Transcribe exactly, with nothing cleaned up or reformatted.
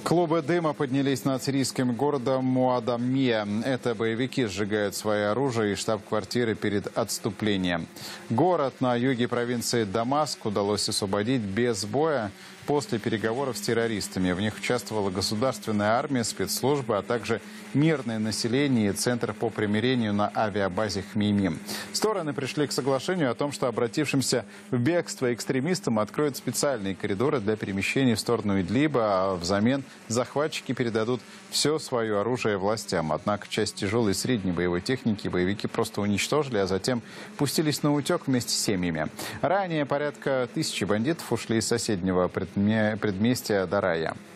Клубы дыма поднялись над сирийским городом Муадамия. Это боевики сжигают свое оружие и штаб-квартиры перед отступлением. Город на юге провинции Дамаск удалось освободить без боя после переговоров с террористами. В них участвовала государственная армия, спецслужбы, а также мирное население и Центр по примирению на авиабазе Хмеймим. Стороны пришли к соглашению о том, что обратившимся в бегство экстремистам откроют специальные коридоры для перемещения в сторону Идлиба, а взамен захватчики передадут все свое оружие властям. Однако часть тяжелой и средней боевой техники боевики просто уничтожили, а затем пустились на утек вместе с семьями. Ранее порядка тысячи бандитов ушли из соседнего предместья Дарая.